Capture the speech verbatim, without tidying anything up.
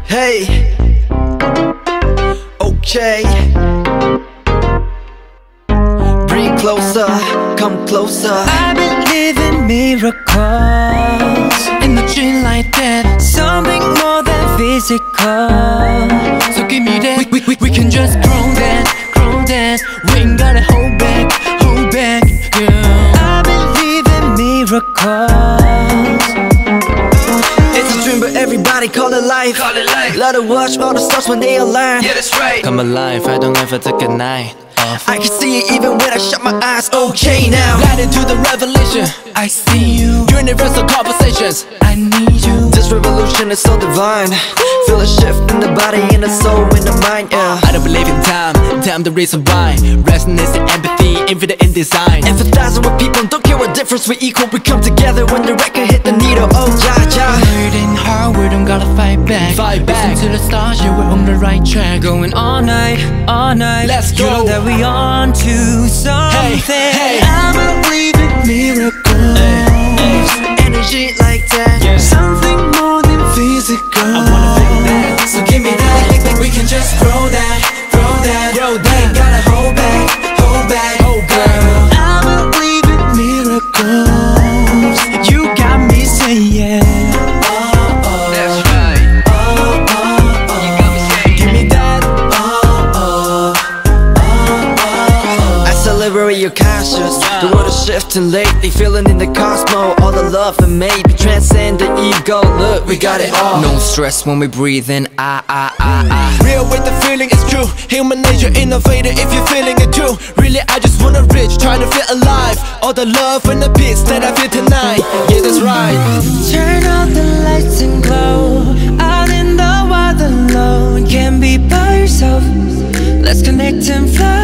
Hey, okay. Bring closer, come closer. I believe in miracles, energy like that, something more than physical. so give me that. We, we, we, we can just grow that, grow that. We ain't gotta hold back, hold back, girl. I believe in miracles. It's a dream but everybody call it life. Call it life. Let it watch all the stars when they align. Yeah, that's right. Come alive, I don't ever take a night off. I can see it even when I shut my eyes. Okay now, Light into the revelation. I see you. Universal conversations. I need you. this revolution is so divine. Feel a shift in the body, in the soul, in the mind, yeah. I don't believe in time, time the reason why. Resonance and empathy, infinite in design. Empathizing with people, don't care what difference we equal. We come together when the record hit the needle. Oh yeah, yeah. Hurting hard, we don't gotta fight back. Fight back. Listen to the stars, yeah, we're on the right track. Going all night, all night. Let's You go. know that we on to something. hey. I believe in miracles, Energy like that. Yeah. something more than physical. I wanna feel that, so give me that. We can just grow that, grow that, grow that. Ain't gotta hold back, hold back, hold back. I believe in miracles. You got me saying, That's right. You got me saying, give me that. I celebrate your conscience. The world is shifting lately, feeling in the cosmos. All the love and maybe transcend the ego. Look, we got it all. No stress when we breathe in, ah, ah, ah, ah. real with the feeling, it's true. Human nature, innovator, if you're feeling it too. Really, I just wanna reach, trying to feel alive. All the love and the peace that I feel tonight. Yeah, that's right. Turn on the lights and glow. Out in the wild alone, can't be by yourself. Let's connect and fly.